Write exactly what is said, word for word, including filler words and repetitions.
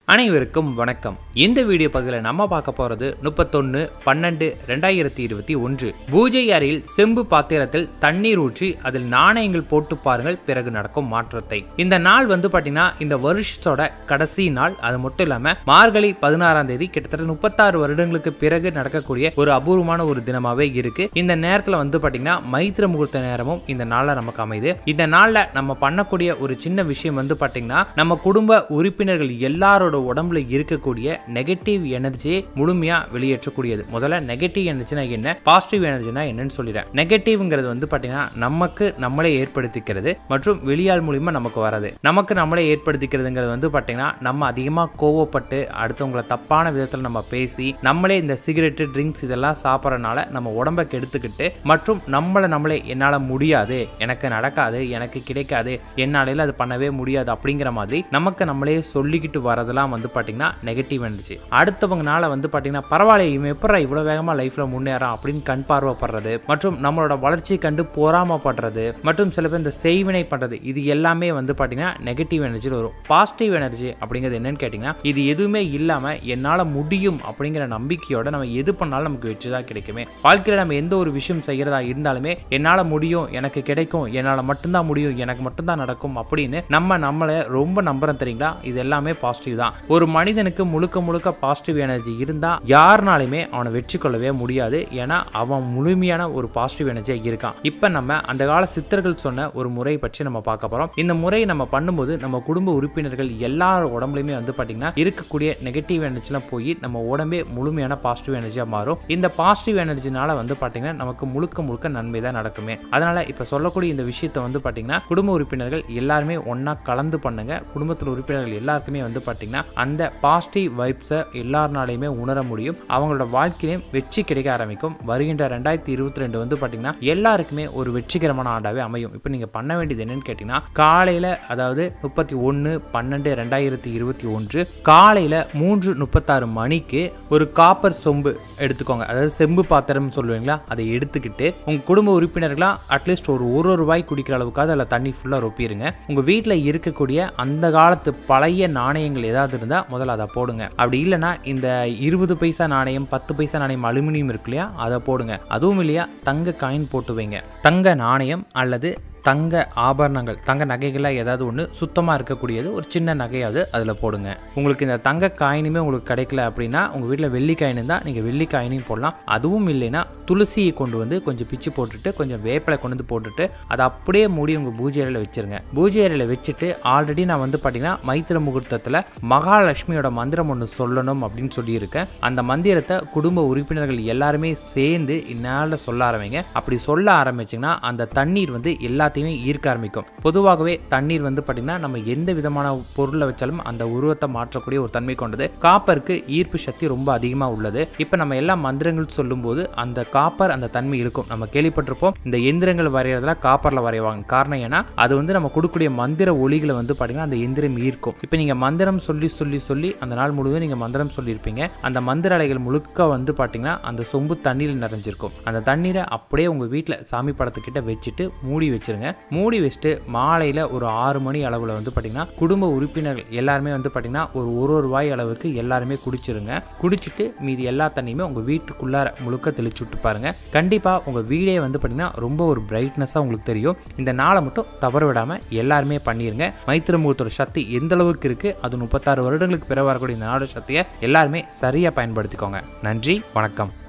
அனைவருக்கும் வணக்கம். இந்த வீடியோ பகுதியில் நம்ம பார்க்க போறது முப்பத்தொன்னு பன்னெண்டு ரெண்டாயிரத்தி இருபத்தி ஒன்று. பூஜை அறையில் செம்பு பாத்திரத்தில் தண்ணீர் ஊற்றி அதில் நாணயங்கள் போட்டு பாருங்கள், பிறகு நடக்கும் மாற்றத்தை. இந்த நாள் வந்து பாத்தீங்கன்னா இந்த வருஷத்தோட கடைசி நாள். அது மட்டும் இல்லாம மார்கழி பதினாறாம் தேதி கிட்டத்தட்ட முப்பத்தாறு வருடங்களுக்கு பிறகு நடக்கக்கூடிய ஒரு அபூர்வமான ஒரு தினமாவே இருக்கு. இந்த நேரத்துல வந்து பாத்தீங்கன்னா மைத்திர முகூர்த்த நேரமும் இந்த நாள்ல நமக்கு அமைது. இந்த நாள்ல நம்ம பண்ணக்கூடிய ஒரு சின்ன விஷயம் வந்து பாத்தீங்கன்னா நம்ம குடும்ப உறுப்பினர்கள் எல்லாரோட உடம்புல இருக்கக்கூடிய நெகட்டிவ் எனர்ஜியை முழுமையா வெளியேற்றக்கூடியது. முதல்ல நெகட்டிவ் எனர்ஜினா என்ன, பாசிட்டிவ் எனர்ஜினா என்னன்னு சொல்லிடுறேன். நெகட்டிவ்ங்கிறது வந்து பாத்தீங்கன்னா நமக்கு நம்மளே ஏற்படுத்திக்கிறது மற்றும் வெளியால் மூலியமா நமக்கு வராது. நமக்கு நம்மளே ஏற்படுத்திக்கிறதுங்கிறது வந்து பாத்தீங்கன்னா நம்ம அதிகமா கோவப்பட்டு அடுத்தவங்களை தப்பான விதத்தில் நம்ம பேசி நம்மளே இந்த சிகரெட் ட்ரிங்க்ஸ் இதெல்லாம் சாப்பிட்றதுனால நம்ம உடம்பை கெடுத்துக்கிட்டு மற்றும் நம்மளை நம்மளே என்னால முடியாது, எனக்கு நடக்காது, எனக்கு கிடைக்காது, என்னால அது பண்ணவே முடியாது அப்படிங்கிற மாதிரி நமக்கு நம்மளே சொல்லிக்கிட்டு வரதெல்லாம் வந்து பாத்தீங்கன்னா நெகட்டிவ் எனர்ஜி. அடுத்தவங்கனால வந்து பாத்தீங்கன்னா பரவாயில்ல இவன் எப்பறா இவ்வளவு வேகமா லைஃப்ல முன்னேறான் அப்படின்னு கண் பார்வைப்படுறது மற்றும் நம்மளோட வளர்ச்சியை கண்டு பொறாமப்படுறது மற்றும் சில பேர் இந்த செய்வினை பண்றது, இது எல்லாமே வந்து பாத்தீங்கன்னா நெகட்டிவ் எனர்ஜியில் வரும். பாசிட்டிவ் எனர்ஜி அப்படிங்கிறது என்னன்னு கேட்டீங்கன்னா இது எதுவுமே இல்லாம என்னால முடியும் அப்படிங்கிற நம்பிக்கையோட நம்ம எது பண்ணாலும் நமக்கு வெற்றி தான் கிடைக்குமே. வாழ்க்கையில நம்ம எந்த ஒரு விஷயம் செய்யறதா இருந்தாலுமே என்னால முடியும், எனக்கு கிடைக்கும், என்னால மட்டும்தான் முடியும், எனக்கு மட்டும்தான் நடக்கும் அப்படின்னு நம்ம நம்மளை ரொம்ப நம்புறோம் தெரியுங்களா. இது எல்லாமே பாசிட்டிவ் தான். ஒரு மனிதனுக்கு முழுக்க முழுக்க பாசிட்டிவ் எனர்ஜி இருந்தா யாருனாலுமே அவனை வெற்றி கொள்ளவே முடியாது. ஏன்னா அவன் முழுமையான ஒரு பாசிட்டிவ் எனர்ஜியா இருக்கான். இப்ப நம்ம அந்த கால சித்தர்கள் சொன்ன ஒரு முறை பற்றி நம்ம பார்க்க போறோம். இந்த முறையை நம்ம பண்ணும்போது நம்ம குடும்ப உறுப்பினர்கள் எல்லார் உடம்புலையுமே வந்து பாத்தீங்கன்னா இருக்கக்கூடிய நெகட்டிவ் எனர்ஜிலாம் போய் நம்ம உடம்பே முழுமையான பாசிட்டிவ் எனர்ஜியா மாறும். இந்த பாசிட்டிவ் எனர்ஜினால வந்து பாத்தீங்கன்னா நமக்கு முழுக்க முழுக்க நன்மை தான் நடக்குமே. அதனால இப்ப சொல்லக்கூடிய இந்த விஷயத்தை வந்து பாத்தீங்கன்னா குடும்ப உறுப்பினர்கள் எல்லாருமே ஒன்னா கலந்து பண்ணுங்க. குடும்பத்தில் உறுப்பினர்கள் எல்லாருக்குமே வந்து பாத்தீங்கன்னா அந்த பாசிட்டிவ் வைப்ஸை எல்லாருனாலையுமே உணர முடியும். அவங்களோட வாழ்க்கையிலும் வெற்றி கிடைக்க ஆரம்பிக்கும். வருகின்ற ரெண்டாயிரத்தி இருபத்தி ரெண்டு வந்து பாத்தீங்கன்னா எல்லாருக்குமே ஒரு வெற்றிகரமான ஆண்டாவே அமையும். இப்போ நீங்க பண்ண வேண்டியது என்னன்னு கேட்டீங்கன்னா காலையில அதாவது முப்பத்தி ஒன்னு பன்னெண்டு ரெண்டாயிரத்தி இருபத்தி ஒன்று காலையில மூன்று முப்பத்தாறு மணிக்கு ஒரு காப்பர் சொம்பு எடுத்துக்கோங்க. அதாவது செம்பு பாத்திரம் சொல்லுவீங்களா, அதை எடுத்துக்கிட்டு உங்க குடும்ப உறுப்பினர்களா அட்லீஸ்ட் ஒரு ஒரு ரூபாய் குடிக்கிற அளவுக்காக அதில் தண்ணி ஃபுல்லா ரொப்பிடுங்க. உங்க வீட்டில் இருக்கக்கூடிய அந்த காலத்து பழைய நாணயங்கள் ஏதாவது இருந்தா முதல்ல அதை போடுங்க. அப்படி இல்லைன்னா இந்த இருபது பைசா நாணயம் பத்து பைசா நாணயம் அலுமினியம் இருக்கு இல்லையா, அதை போடுங்க. அதுவும் இல்லையா தங்க காயின் போட்டு வைங்க. தங்க நாணயம் அல்லது தங்க ஆபரணங்கள், தங்க நகைகள்லாம் ஏதாவது ஒன்று சுத்தமாக இருக்கக்கூடியது ஒரு சின்ன நகையாவது அதில் போடுங்க. உங்களுக்கு இந்த தங்க காயினுமே உங்களுக்கு கிடைக்கல அப்படின்னா உங்கள் வீட்டில் வெள்ளி காயின் இருந்தால் நீங்கள் வெள்ளி காயினையும் போடலாம். அதுவும் இல்லைன்னா துளசியை கொண்டு வந்து கொஞ்சம் பிச்சு போட்டுட்டு கொஞ்சம் வேப்பிலை கொண்டு வந்து போட்டுட்டு அதை அப்படியே மூடி உங்கள் பூஜை அறையில் வச்சிருங்க. பூஜை அறையில் வச்சுட்டு ஆல்ரெடி நான் வந்து பார்த்தீங்கன்னா மைத்திர முகூர்த்தத்தில் மகாலட்சுமியோட மந்திரம் ஒன்று சொல்லணும் அப்படின்னு சொல்லியிருக்கேன். அந்த மந்திரத்தை குடும்ப உறுப்பினர்கள் எல்லாருமே சேர்ந்து இந்நாளில் சொல்ல ஆரம்பிங்க. அப்படி சொல்ல ஆரம்பிச்சிங்கன்னா அந்த தண்ணீர் வந்து எல்லா ஈர்க்க ஆரம்பிக்கும். பொதுவாகவே தண்ணீர் வந்து பாத்தீங்கன்னா நம்ம எந்த விதமான பொருளை வச்சாலும் அந்த உருவத்தை மாற்றக்கூடிய ஒரு தன்மை கொண்டது. காப்பருக்கு ஈர்ப்பு சக்தி ரொம்ப அதிகமா உள்ளது. இப்ப நம்ம எல்லா மந்திரங்கள் சொல்லும் போது அந்த காப்பர் அந்த தன்மை இருக்கும். நம்ம கேள்விப்பட்டிருப்போம் இந்த எந்திரங்கள் வரையறதுல காப்பர்ல வரைவாங்க. காரணம் ஏன்னா அது வந்து நம்ம கொடுக்கக்கூடிய மந்திர ஒளிகளை வந்து பாத்தீங்கன்னா அந்த எந்திரம் ஈர்க்கும். இப்ப நீங்க மந்திரம் சொல்லி சொல்லி சொல்லி அந்த நாள் முழுவதும் நீங்க மந்திரம் சொல்லியிருப்பீங்க. அந்த மந்திர அலைகள் முழுக்க வந்து பாத்தீங்கன்னா அந்த சொம்பு தண்ணீர் நிறைஞ்சிருக்கும். அந்த தண்ணீரை அப்படியே உங்க வீட்டுல சாமி படத்துக்கிட்ட வச்சுட்டு மூடி வச்சிருங்க. மூடி வச்சுட்டு மாலையில ஒரு ஆறு மணி அளவுல வந்து பாத்தீங்கன்னா குடும்ப உறுப்பினர்கள் எல்லாருமே வந்து பாத்தீங்கன்னா ஒரு ஒரு ரூபாய் அளவுக்கு எல்லாருமே குடிச்சிருங்க. குடிச்சிட்டு மீதி எல்லா தண்ணியுமே உங்க வீட்டுக்குள்ளார முழுக்க தெளிச்சு விட்டு பாருங்க. கண்டிப்பா உங்க வீடே வந்து பாத்தீங்கன்னா ரொம்ப ஒரு பிரைட்னஸா உங்களுக்கு தெரியும். இந்த நாளை மட்டும் தவற விடாம எல்லாருமே பண்ணிருங்க. மைத்திர முகூர்த்தோட சக்தி எந்த அளவுக்கு இருக்கு, அது முப்பத்தாறு வருடங்களுக்கு பிறகு வரக்கூடிய இந்த நாளோட சக்தியை எல்லாருமே சரியா பயன்படுத்திக்கோங்க. நன்றி, வணக்கம்.